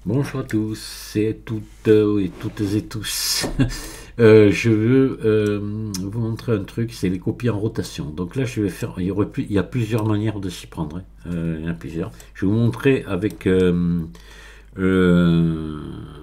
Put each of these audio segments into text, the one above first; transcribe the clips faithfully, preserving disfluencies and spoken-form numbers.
Bonjour à tous et toutes et toutes et tous. Euh, je veux euh, vous montrer un truc, c'est les copies en rotation. Donc là, je vais faire. Il y aurait plus, il y a plusieurs manières de s'y prendre, hein. Euh, il y en a plusieurs. Je vais vous montrer avec euh, euh,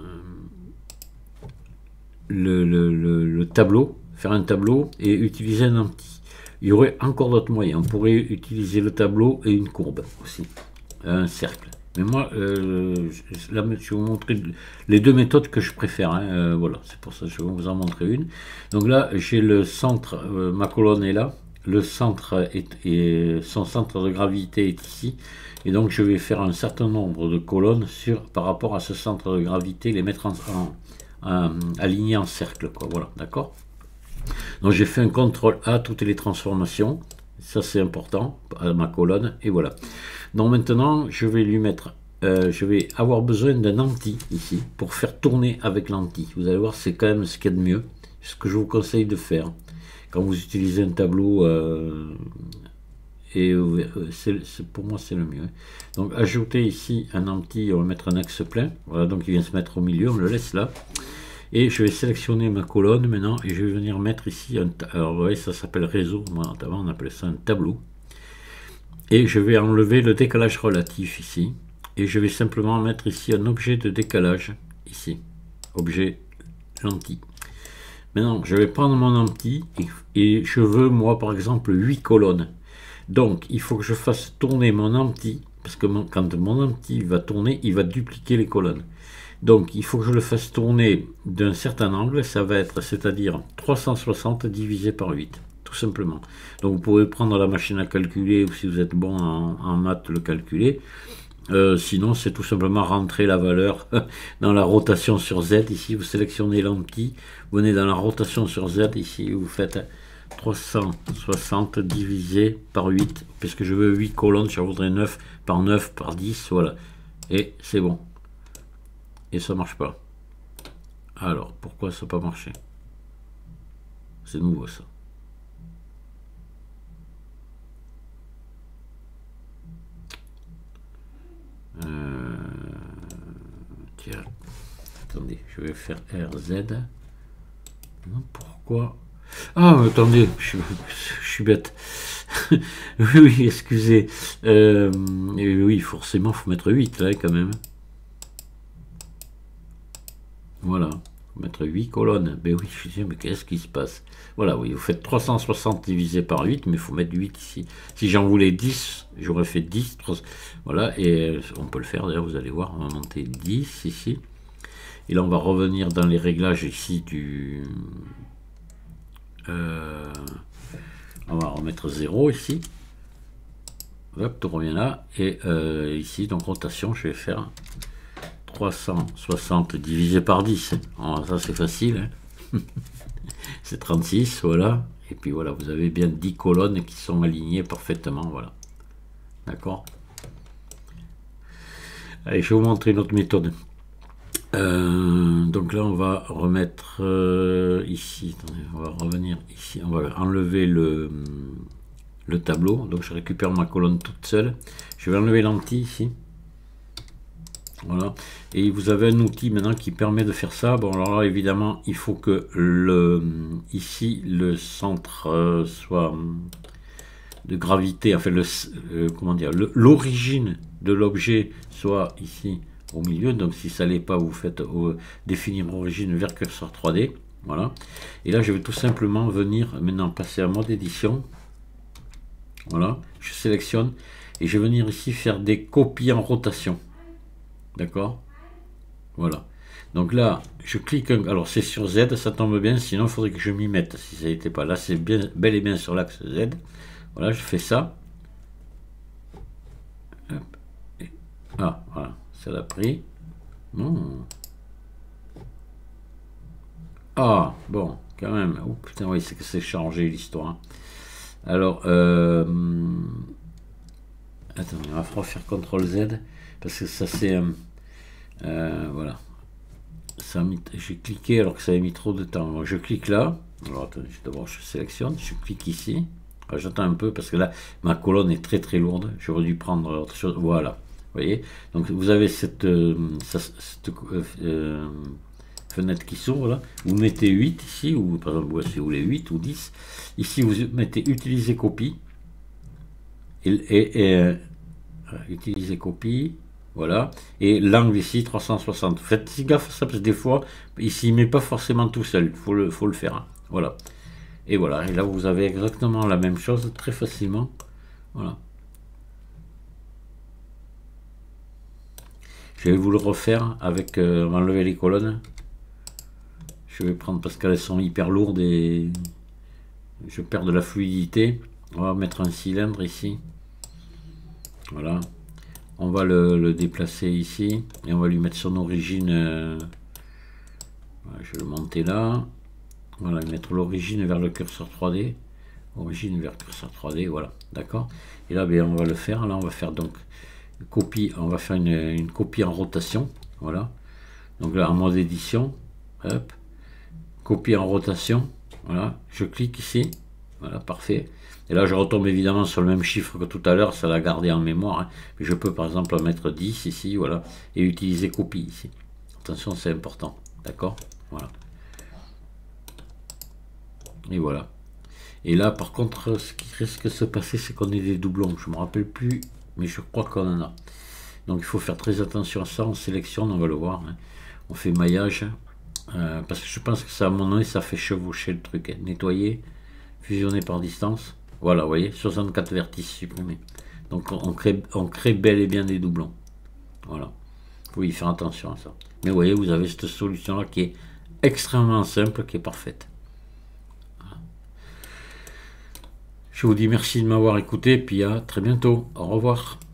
le, le, le, le tableau, faire un tableau et utiliser un empty. Il y aurait encore d'autres moyens. On pourrait utiliser le tableau et une courbe aussi, un cercle. Mais moi, euh, là, je vais vous montrer les deux méthodes que je préfère, hein. Euh, voilà, c'est pour ça que je vais vous en montrer une. Donc là, j'ai le centre, euh, ma colonne est là. Le centre est, est, son centre de gravité est ici. Et donc, je vais faire un certain nombre de colonnes sur, par rapport à ce centre de gravité, les mettre en, en, en alignés en cercle, quoi. Voilà, d'accord. Donc, j'ai fait un contrôle A, toutes les transformations. Ça, c'est important, à ma colonne. Et voilà. Donc maintenant, je vais lui mettre, euh, je vais avoir besoin d'un empty ici pour faire tourner avec l'empty. Vous allez voir, c'est quand même ce qu'il y a de mieux, ce que je vous conseille de faire quand vous utilisez un tableau. Euh, et euh, c'est, c'est, pour moi, c'est le mieux. Donc ajouter ici un empty, on va mettre un axe plein. Voilà, donc il vient se mettre au milieu, on le laisse là. Et je vais sélectionner ma colonne maintenant et je vais venir mettre ici un. Alors vous voyez, ça s'appelle réseau. Moi, avant, on appelait ça un tableau. Et je vais enlever le décalage relatif ici. Et je vais simplement mettre ici un objet de décalage, ici. Objet empty. Maintenant, je vais prendre mon empty et, et je veux, moi, par exemple, huit colonnes. Donc, il faut que je fasse tourner mon empty, parce que mon, quand mon empty va tourner, il va dupliquer les colonnes. Donc, il faut que je le fasse tourner d'un certain angle, ça va être, c'est-à-dire trois cent soixante divisé par huit. Tout simplement. Donc vous pouvez prendre la machine à calculer ou si vous êtes bon en, en maths le calculer. Euh, sinon c'est tout simplement rentrer la valeur dans la rotation sur Z. Ici vous sélectionnez l'empty, vous venez dans la rotation sur Z, ici vous faites trois cent soixante divisé par huit, puisque je veux huit colonnes, je voudrais neuf par neuf par dix, voilà. Et c'est bon. Et ça marche pas. Alors pourquoi ça n'a pas marché? C'est nouveau ça. Euh, tiens, attendez, je vais faire R Z. Non, pourquoi? Ah, attendez, je, je suis bête. oui, oui, excusez. Euh, oui, forcément, il faut mettre huit là quand même. Voilà, faut mettre huit colonnes. Ben oui, je dis, mais qu'est-ce qui se passe? Voilà, oui, vous faites trois cent soixante divisé par huit, mais il faut mettre huit ici. Si j'en voulais dix, j'aurais fait dix. Voilà, et on peut le faire, d'ailleurs, vous allez voir, on va monter dix ici. Et là, on va revenir dans les réglages ici du... Euh, on va remettre zéro ici. Hop, tout revient là. Et euh, ici, donc rotation, je vais faire trois cent soixante divisé par dix. Alors, ça, c'est facile, hein. C'est trente-six, voilà. Et puis voilà, vous avez bien dix colonnes qui sont alignées parfaitement, voilà. D'accord? Allez, je vais vous montrer une autre méthode. Euh, donc là, on va remettre euh, ici, attendez, on va revenir ici, on va enlever le, le tableau. Donc je récupère ma colonne toute seule. Je vais enlever l'empty ici. Voilà. Et vous avez un outil maintenant qui permet de faire ça. Bon, alors là, évidemment, il faut que le, ici, le centre euh, soit de gravité, enfin, le, euh, comment dire, l'origine de l'objet soit ici au milieu. Donc, si ça l'est pas, vous faites euh, définir origine vers curseur trois D. Voilà. Et là, je vais tout simplement venir maintenant passer à mode édition. Voilà. Je sélectionne et je vais venir ici faire des copies en rotation. D'accord? Voilà. Donc là, je clique, alors c'est sur Z, ça tombe bien, sinon il faudrait que je m'y mette, si ça n'était pas. Là, c'est bien, bel et bien sur l'axe Z. Voilà, je fais ça. Hop. Et, ah, voilà, ça l'a pris. Non. Ah, bon, quand même. Oh putain, oui, c'est que c'est changé l'histoire. Alors, euh... attendez, on va refaire contrôle Z, parce que ça c'est... Euh, euh, voilà. J'ai cliqué alors que ça a mis trop de temps. Alors, je clique là. Alors attendez, d'abord je sélectionne, je clique ici. J'attends un peu parce que là ma colonne est très très lourde. J'aurais dû prendre autre chose. Voilà. voyez, donc vous avez cette, euh, cette euh, fenêtre qui s'ouvre là. Vous mettez huit ici, ou par exemple, si vous voulez huit ou dix. Ici, vous mettez utiliser copie. Et, et, et euh, utiliser copie. Voilà. Et l'angle ici, trois cent soixante. Faites gaffe à ça, parce que des fois, ici, il met pas forcément tout seul. Il faut le, faut le faire. Hein. Voilà. Et voilà. Et là, vous avez exactement la même chose, très facilement. Voilà. Je vais vous le refaire avec euh, enlever les colonnes. Je vais prendre parce qu'elles sont hyper lourdes et je perds de la fluidité. On va mettre un cylindre ici. Voilà. On va le, le déplacer ici et on va lui mettre son origine. Euh, voilà, je vais le monter là. Voilà, mettre l'origine vers le curseur trois D. Origine vers curseur trois D, voilà. D'accord. Et là, bien, on va le faire. Là, on va faire donc copie, on va faire une, une copie en rotation, voilà. Donc là en mode édition, hop, copie en rotation, voilà, je clique ici, voilà, parfait. Et là je retombe évidemment sur le même chiffre que tout à l'heure, ça l'a gardé en mémoire, hein. Mais je peux par exemple mettre dix ici, voilà, et utiliser copie ici. Attention, c'est important, d'accord, voilà. Et voilà. Et là par contre, ce qui risque de se passer, c'est qu'on ait des doublons, je me rappelle plus, mais je crois qu'on en a. Donc il faut faire très attention à ça, on sélectionne, on va le voir, hein. On fait maillage, euh, parce que je pense que ça à mon donné ça fait chevaucher le truc, hein. Nettoyer, fusionner par distance, voilà, vous voyez, soixante-quatre vertices supprimés. Donc on crée, on crée bel et bien des doublons, voilà, il faut y faire attention à ça. Mais vous voyez, vous avez cette solution là qui est extrêmement simple, qui est parfaite. Voilà. Je vous dis merci de m'avoir écouté, puis à très bientôt, au revoir.